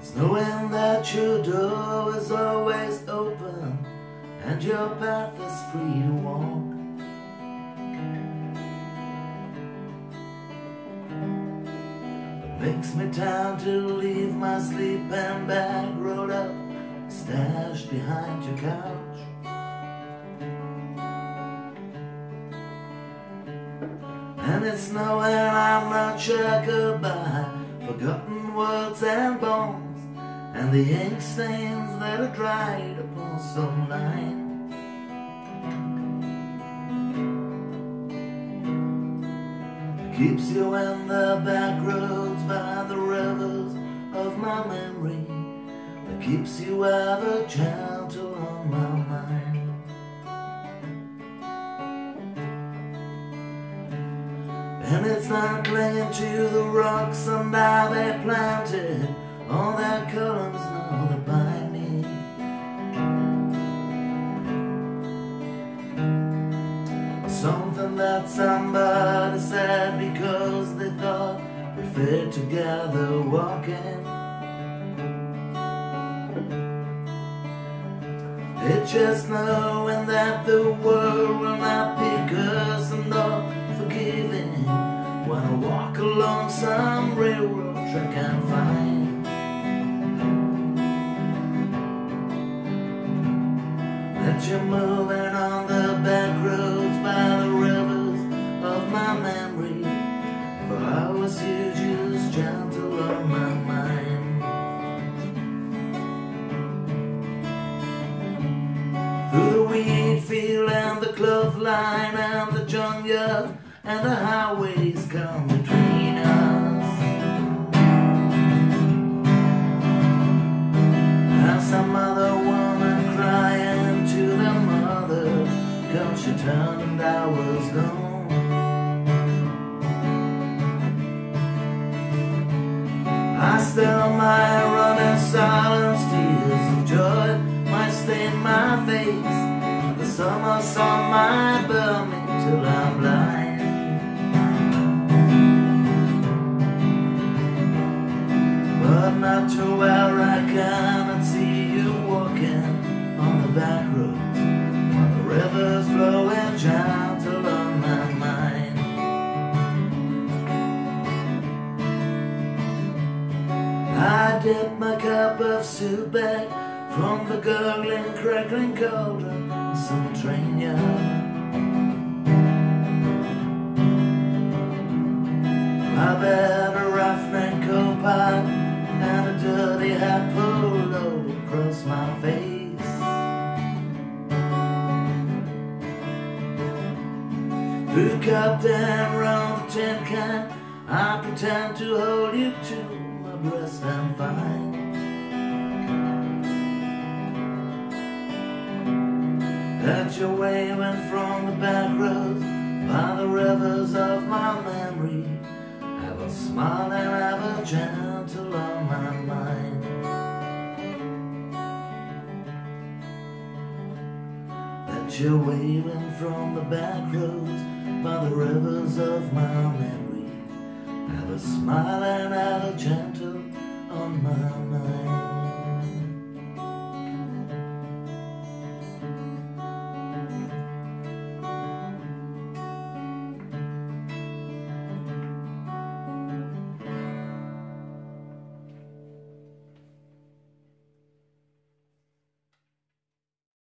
knowing that your door is always open and your path is free to walk. It makes me time to leave my sleeping bag rolled up, stashed behind your couch. And it's knowing I'm not shackled by forgotten words and bones, and the ink stains that are dried upon some line. It keeps you in the back roads by the rivers of my memory. It keeps you ever gentle on my mind. And it's not clinging to the rocks and how they planted all their columns now that bind me. Something that somebody said because they thought we fit together walking. It's just knowing that the world will not pick us and not forgiving when I walk along some railroad track and find that you're moving on the back roads by the rivers of my memory. For I was you, just gentle on my mind. Through the wheat field and the clothesline and the junkyard and the highways come between us. And some other woman crying to the mother, 'cause she turned and I was gone. I still might run in silence, tears of joy might stain my face. The summer sun might burn me till I'm blind. But not to where I cannot see you walking on the back roads, while the river's flowing gentle on my mind. I dip my cup of soup back from the gurgling, crackling cauldron in some train yard. I bet a roughneck coat pipe and a dirty hat pulled low across my face. Through cupped and round the tin can, I pretend to hold you to my breast and find that you're waving from the back roads by the rivers of my memory. Ever smiling, ever gentle on my mind. That you're waving from the back roads by the rivers of my memory. Ever smiling, ever gentle